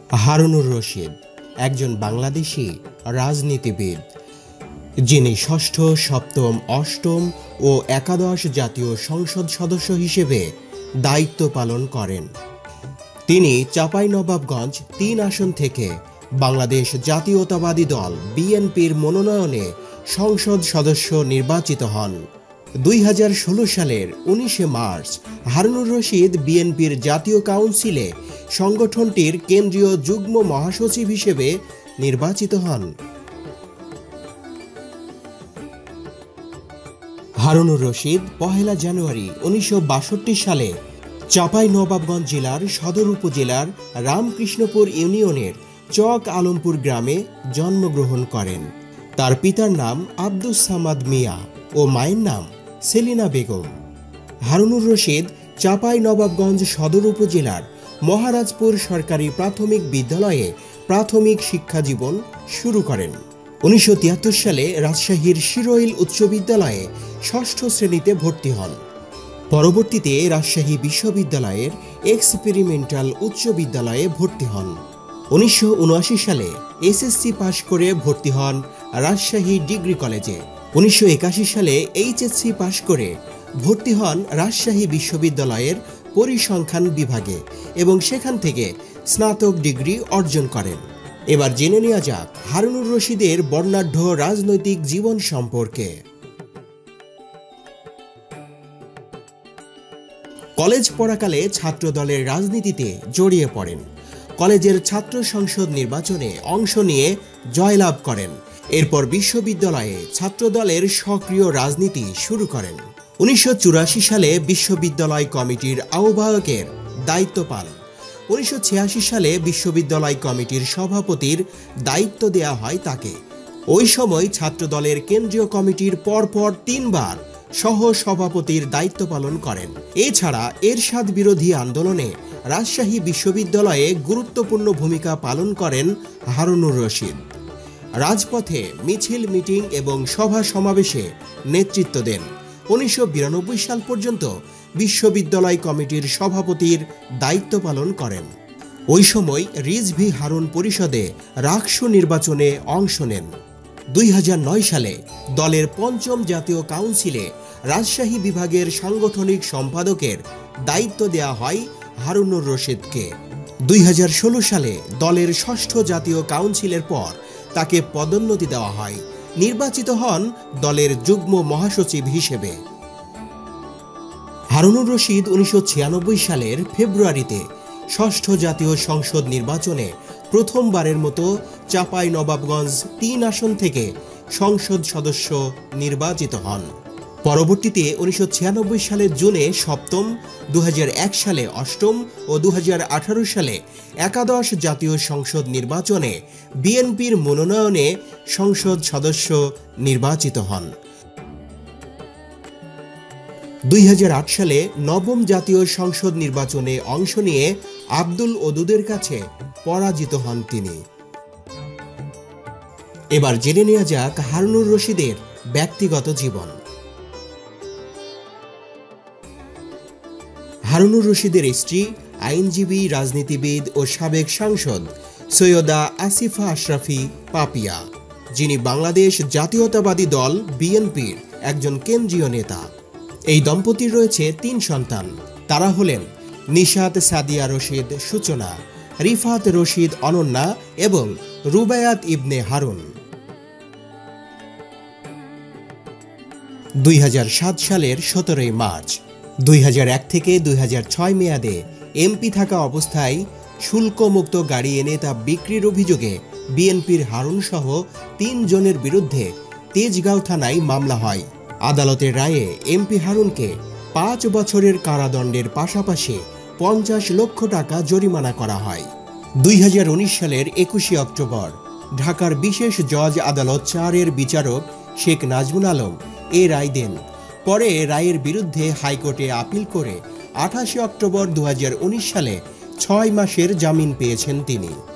হারুনুর রশিদ একজন বাংলাদেশী রাজনীতিবিদ, যিনি ষষ্ঠ, সপ্তম, অষ্টম ও একাদশ জাতীয় সংসদ সদস্য হিসেবে দায়িত্ব পালন করেন। তিনি চাঁপাইনবাবগঞ্জ ৩ আসন থেকে বাংলাদেশ জাতীয়তাবাদী দল বিএনপির মনোনয়নে সংসদ সদস্য নির্বাচিত হন। ২০১৬ সালের ১৯ মার্চ হারুনুর রশিদ বিএনপির জাতীয় কাউন্সিলে সংগঠনটির কেন্দ্রীয় যুগ্ম মহাসচিব হিসেবে নির্বাচিত হন। হারুনুর রশিদ ১ জানুয়ারি ১৯৬২ সালে চাঁপাইনবাবগঞ্জ জেলার সদর উপজেলার রামকৃষ্ণপুর ইউনিয়নের চক আলমপুর গ্রামে জন্মগ্রহণ করেন। তার পিতার নাম আব্দুস সামাদ মিয়া ও মায়ের নাম সেলিনা বেগম। হারুনুর রশিদ চাঁপাইনবাবগঞ্জ সদর উপজেলার মহারাজপুর সরকারি প্রাথমিক বিদ্যালয়ে প্রাথমিক শিক্ষা জীবন শুরু করেন। ১৯৭৩ সালে রাজশাহীর শিরোইল উচ্চ বিদ্যালয়ে ষষ্ঠ শ্রেণীতে ভর্তি হন। পরবর্তীতে রাজশাহী বিশ্ববিদ্যালয়ের এক্সপেরিমেন্টাল উচ্চ বিদ্যালয়ে ভর্তি হন। ১৯৭৯ সালে এসএসসি পাশ করে ভর্তি হন রাজশাহী ডিগ্রি কলেজে। ১৯৮১ সালে এইচএসসি পাশ করে ভর্তি হন রাজশাহী বিশ্ববিদ্যালয়ের পরিসংখ্যান বিভাগে এবং সেখান থেকে স্নাতক ডিগ্রি অর্জন করেন। এবার জেনে নেওয়া যাক হারুনুর রশিদের বর্ণাঢ্য রাজনৈতিক জীবন সম্পর্কে। কলেজ পড়াকালে ছাত্রদলের রাজনীতিতে জড়িয়ে পড়েন। কলেজের ছাত্র সংসদ নির্বাচনে অংশ নিয়ে জয়লাভ করেন। এরপর বিশ্ববিদ্যালয়ে ছাত্রদলের সক্রিয় রাজনীতি শুরু করেন। ১৯৮৪ সালে বিশ্ববিদ্যালয় কমিটির আহ্বায়কের দায়িত্ব পান। ১৯৮৬ সালে বিশ্ববিদ্যালয় কমিটির সভাপতির দায়িত্ব দেয়া হয় তাকে। ওই সময় ছাত্রদলের কেন্দ্রীয় কমিটির পরপর ৩ বার সহ সভাপতির দায়িত্ব পালন করেন। এছাড়া এরশাদ বিরোধী আন্দোলনে রাজশাহী বিশ্ববিদ্যালয়ে গুরুত্বপূর্ণ ভূমিকা পালন করেন হারুনুর রশিদ। রাজপথে মিছিল, মিটিং এবং সভা সমাবেশে নেতৃত্ব দেন। ১৯৯২ সাল পর্যন্ত বিশ্ববিদ্যালয় কমিটির সভাপতির দায়িত্ব পালন করেন। ওই সময় রিজভি হারুন পরিষদে রাকসু নির্বাচনে অংশ নেন। ২০০৯ সালে দলের ৫ম জাতীয় কাউন্সিলে রাজশাহী বিভাগের সাংগঠনিক সম্পাদকের দায়িত্ব দেয়া হয় হারুনুর রশিদকে। ২০১৬ সালে দলের ষষ্ঠ জাতীয় কাউন্সিলের পর তাকে পদোন্নতি দেওয়া হয়। নির্বাচিত হন দলের যুগ্ম মহাসচিব হিসেবে। হারুনুর রশিদ ১৯৯৬ সালের ফেব্রুয়ারিতে ষষ্ঠ জাতীয় সংসদ নির্বাচনে প্রথমবারের মতো চাঁপাইনবাবগঞ্জ ৩ আসন থেকে সংসদ সদস্য নির্বাচিত হন। পরবর্তীতে ১৯৯৬ সালের জুনে সপ্তম, ২০০১ সালে অষ্টম ও ২০১৮ সালে একাদশ জাতীয় সংসদ নির্বাচনে বিএনপির মনোনয়নে সংসদ সদস্য নির্বাচিত হন। ২০০৮ সালে নবম জাতীয় সংসদ নির্বাচনে অংশ নিয়ে আব্দুল ওদুদের কাছে পরাজিত হন তিনি। এবার জেনে নেওয়া যাক হারুনুর রশিদের ব্যক্তিগত জীবন। হারুনুর রশিদের স্ত্রী আইনজীবী, রাজনীতিবিদ ও সাবেক সাংসদ সৈয়দা আসিফা আশরাফি পাপিয়া, যিনি বাংলাদেশ জাতীয়তাবাদী দল বিএনপির একজন কেন্দ্রীয় নেতা। এই দম্পতির রয়েছে ৩ সন্তান। তারা হলেন নিশাত সাদিয়া রশিদ সূচনা, রিফাত রশিদ অনন্যা এবং রুবায়াত ইবনে হারুন। ২০০৭ সালের ১৭ মার্চ ২০০১ থেকে ২০০৬ মেয়াদে এমপি থাকা অবস্থায় শুল্কমুক্ত গাড়ি এনে তা বিক্রির অভিযোগে বিএনপির হারুন সহ ৩ জনের বিরুদ্ধে তেজগাঁও থানায় মামলা হয়। আদালতের রায়ে এমপি হারুনকে ৫ বছরের কারাদণ্ডের পাশাপাশি ৫০ লক্ষ টাকা জরিমানা করা হয়। ২০১৯ সালের ২১ অক্টোবর ঢাকার বিশেষ জজ আদালত ৪-এর বিচারক শেখ নাজমুল আলম এ রায় দেন। পরে রায়ের বিরুদ্ধে হাইকোর্টে আপিল করে ২৮ অক্টোবর ২০১৯ সালে ৬ মাসের জামিন পেয়েছেন তিনি।